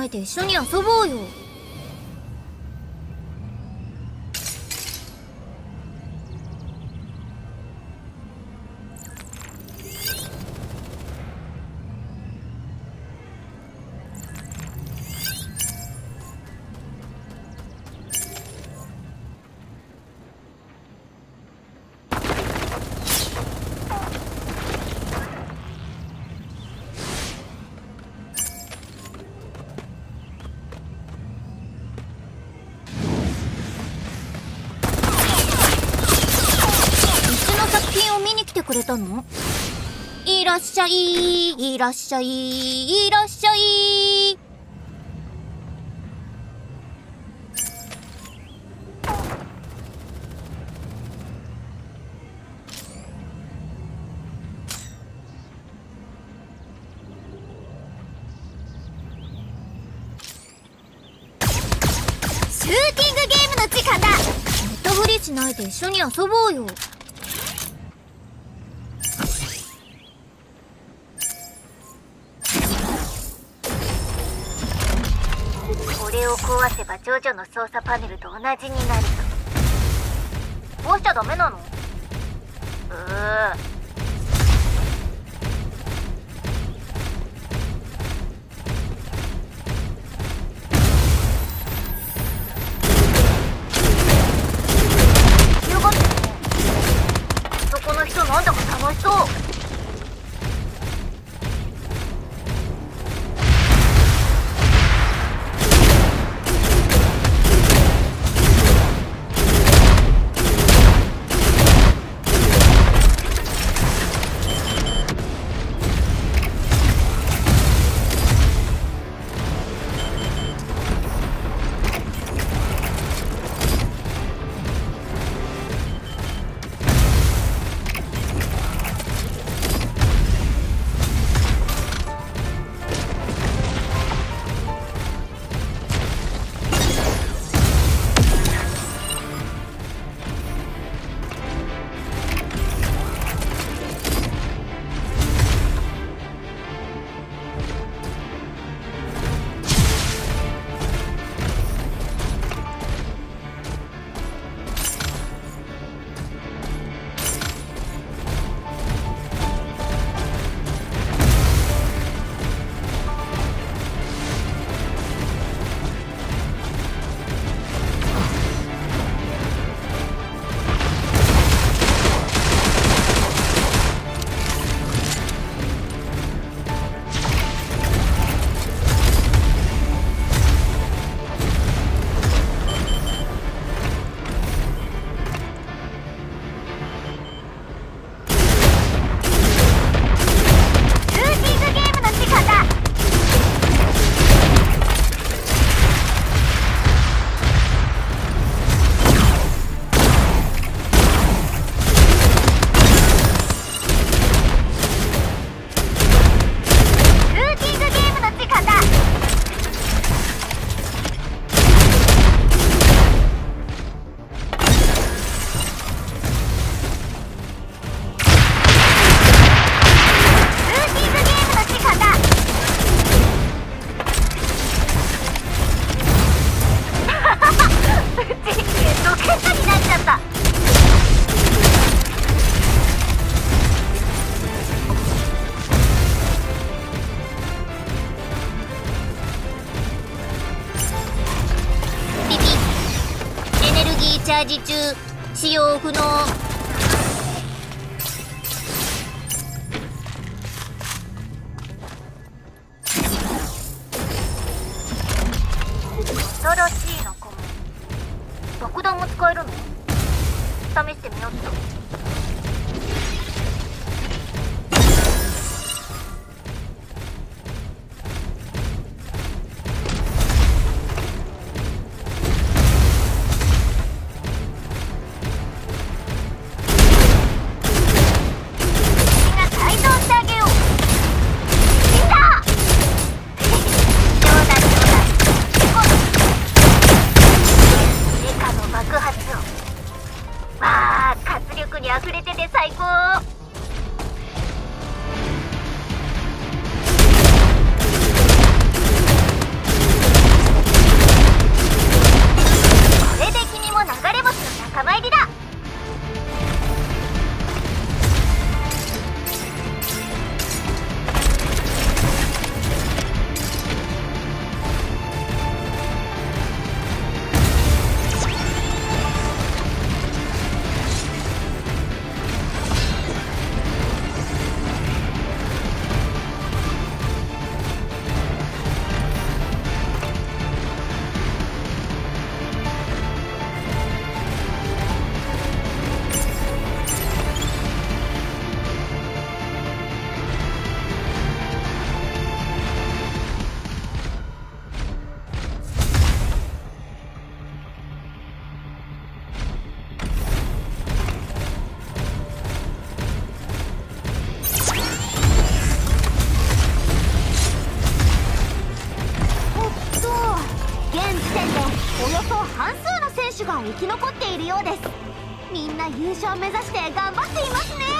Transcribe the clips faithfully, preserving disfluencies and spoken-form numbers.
ないで一緒に遊ぼうよ。来てくれたの？いらっしゃい、いらっしゃい、いらっしゃい。シューティングゲームの時間だ。ネタフリしないで一緒に遊ぼうよ。これを壊せばジョジョの操作パネルと同じになると。壊しちゃダメなの？うー広がってるね。そこの人なんだか楽しそう。チャージ中、使用不能。新しい仲間。爆弾も使えるの？試してみようっと。活力にあふれが生き残っているようです。みんな優勝目指して頑張っていますね。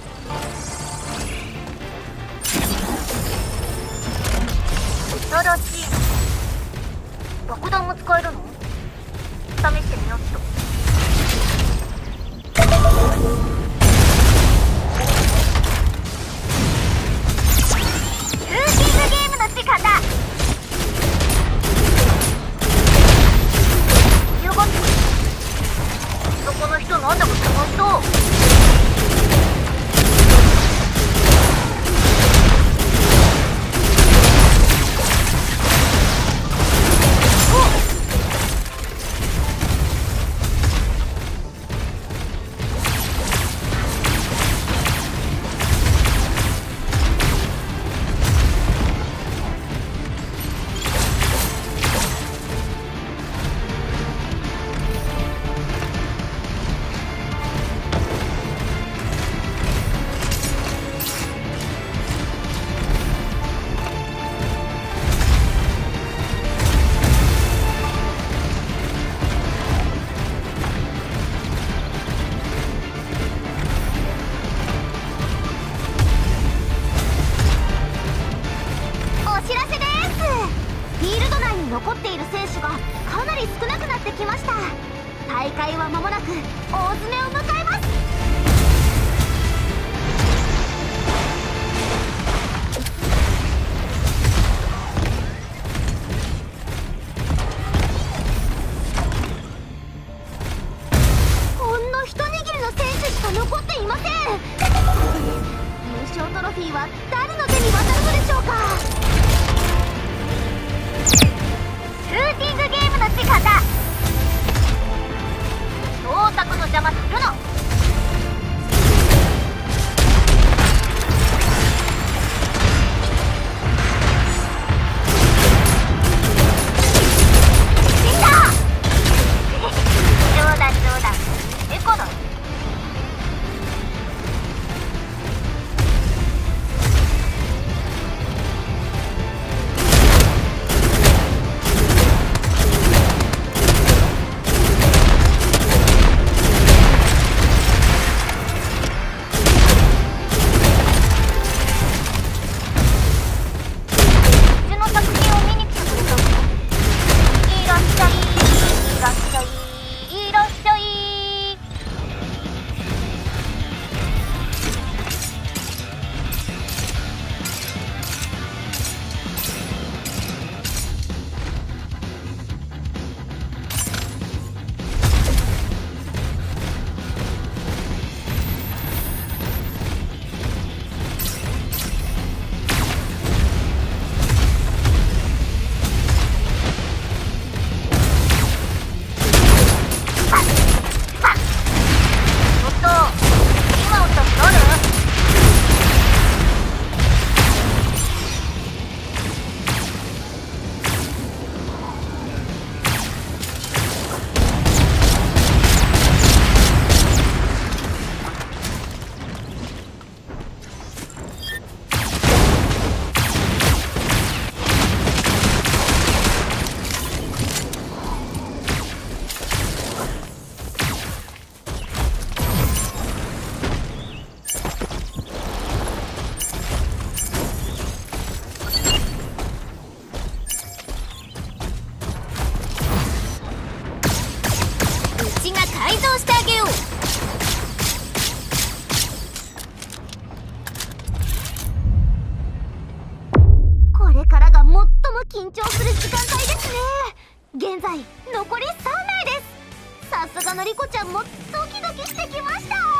新しいの爆弾も使えるの？試してみよっと。ルーティングゲームの時間だ。よかった。そこの人なんだか楽しそう。残っている選手がかなり少なくなってきました。大会は間もなく大詰めを迎えます。ほんの一握りの選手しか残っていません。優勝トロフィーは誰の手に渡るのでしょうか。ルーティングゲームの時間だ。創作の邪魔するの。死んだ冗談冗談。エコだ。改造してあげよう。これからが最も緊張する時間帯ですね。現在残りさん名です。さすがのリコちゃんもドキドキしてきました。